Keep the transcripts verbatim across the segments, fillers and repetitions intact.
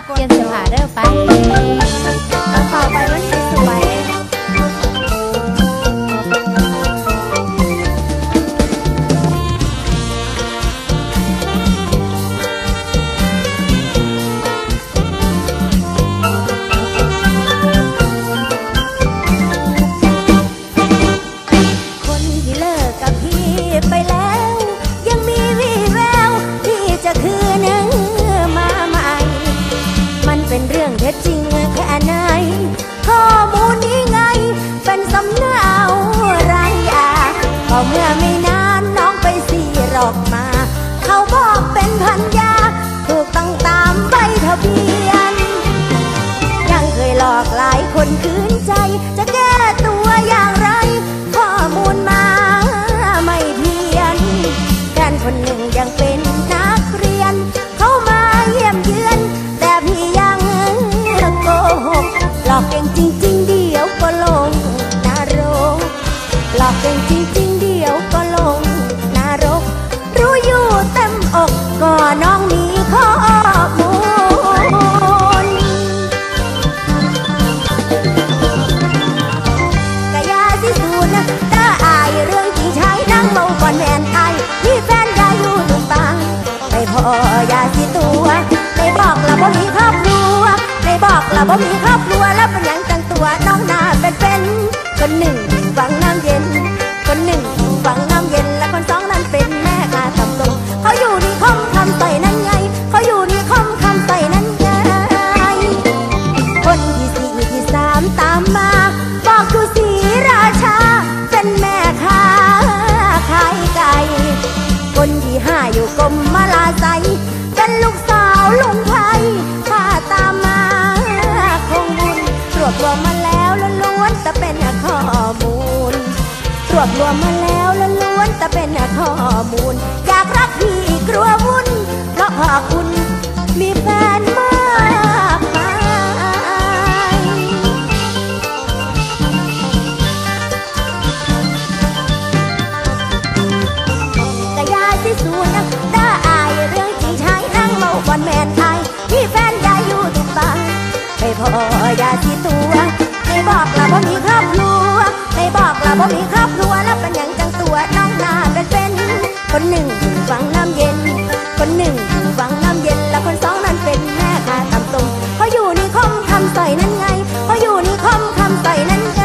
เตรียมเสื้อผ้าเด้อไปเอาเข้าไปมันสวยเมื่อไม่นานน้องไปสี่รอบมาเขาบอกเป็นพันยาถูกต้องตามใบทะเบียนยังเคยหลอกหลายคนคืนใจจะแก้ตัวอย่างไรข้อมูลมาไม่เพี้ยนแฟนคนหนึ่งยังเป็นนักเรียนเขามาเยี่ยมเยือนแต่พี่ยังโกหกหลอกเก่งจริงๆเดี๋ยวก็ลงนรกหลอกเก่งจริงๆเดี๋ยวก็ลงนรกรู้อยู่เต็มอกก็น้องมีข้อมูลกะยาสิสูนตาอายเรื่องจริงใช้นั่งเมาก่อนแมนอายที่แฟนยาอยู่ดุนบางไม่พอยาสิตัวได้บอกละบ่มีครอบครัวได้บอกละบ่มีครอบครัวแล้วเป็นยังจังตัวน้องหน้าเป็นเป็นคนหนึ่งฟังน้ำเย็นคนหนึ่งฟังน้ำเย็นและคนสองนั้นเป็นแม่ค้าทำตรงเขาอยู่นี่คอมคำใส่นั้นไงเขาอยู่นี่คอมคำใส่นั้นไงคนที่สี่ที่สามตามมาบอกคือศรีราชาเป็นแม่ค้าขายไก่คนที่ห้าอยู่กรมมาลาไซเป็นลูกสาวลุงไพพาตามมาคงบุญรวบรวมมาแล้วล้วนแต่เป็นข้อมูลรวบรวมมาแล้วล้วนแต่เป็นข้อมูลอยากรักพี่กลัววุ่นเพราะพอคุณมีแฟนมากมายกะยาสิสูนตาอายเรื่องจริงใช้นั่งเมาก่อนแมนอายที่แฟนยาอยู่ทุกบ้านไม่พอยาสิตัวไม่บอกละว่ามีครอบครัวไม่บอกละว่ามีครอบครัวแล้วเป็นอย่างจังตัวน้องหน้าเป็นเป็นคนหนึ่งฟังน้ำเย็นคนหนึ่งฟังน้ำเย็นแล้วคนสองนั้นเป็นแม่ค้าตำตรงเขาอยู่นี่คอมคำใส่นั้นไงเขาอยู่นี่คอมคำใส่นั้นไง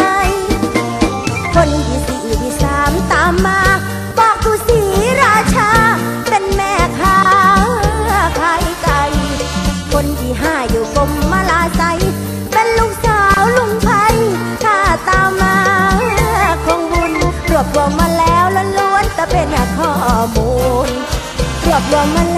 คนที่สี่ที่สามตามมาบอกคือศรีราชาเป็นแม่ค้าขายไก่คนที่ห้าอยู่กรมมาลาไซเป็นลูกสาวลุงไพถ้าตามมาคงบุญรวบรวมมาแล้วล้วนแต่เป็นข้อมูลรวบรวมมา